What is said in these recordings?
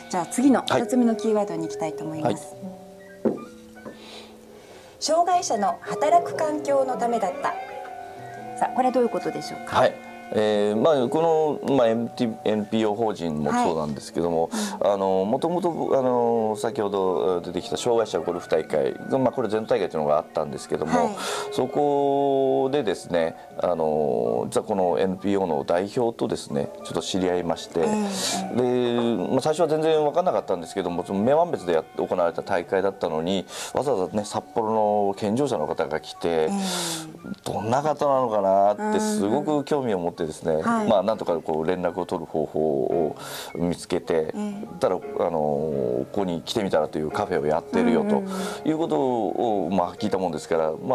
じゃあ次の2つ目のキーワードに行きたいと思います。障害者の働く環境のためだった。さあこれはどういうことでしょうか。 この、NPO 法人もそうなんですけども、もともと先ほど出てきた障害者ゴルフ大会、これ全大会というのがあったんですけども、そこでですね実はこの NPO の代表とですねちょっと知り合いまして、で、最初は全然分からなかったんですけども、明満別で行われた大会だったのにわざわざね札幌の健常者の方が来て、どんな方なのかなってすごく興味を持ってですね、なんとかこう連絡を取る方法を見つけて、たらここに来てみたらというカフェをやってるよということを聞いたもんですから、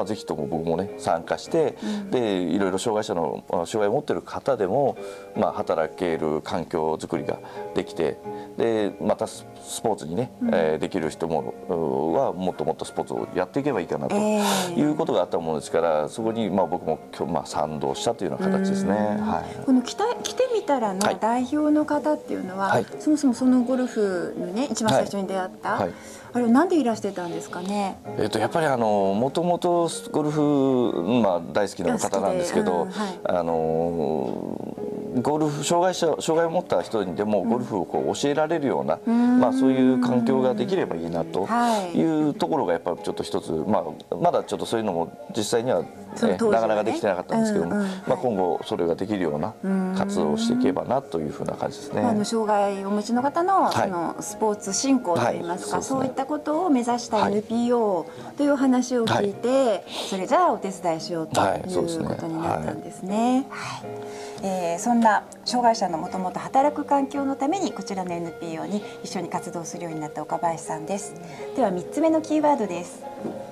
ぜひとも僕もね参加して、でいろいろ障害を持っている方でも働ける環境づくりができて、でまたスポーツにね、できる人ももっともっとスポーツをやっていけばいいかなということがあったものですから、そこに僕も賛同したというような形ですね。 この来てみたらの代表の方っていうのは、そもそもそのゴルフのね一番最初に出会った、あれはなんでいらしてたんですかね。 やっぱりもともとゴルフ、大好きな方なんですけど、ゴルフ障害を持った人にでもゴルフをこう教えられるような、そういう環境ができればいいなというところがやっぱちょっと一つ、まだちょっとそういうのも実際には、なかなかできてなかったんですけども、今後それができるような活動をしていけばなというふうな感じですね。 障害をお持ちの方のそのスポーツ振興といいますか、そういったことを目指した NPO という話を聞いて、それじゃあお手伝いしようということになったんですね。そんな障害者のもともと働く環境のためにこちらの NPO に一緒に活動するようになった岡林さんです。では3つ目のキーワードです。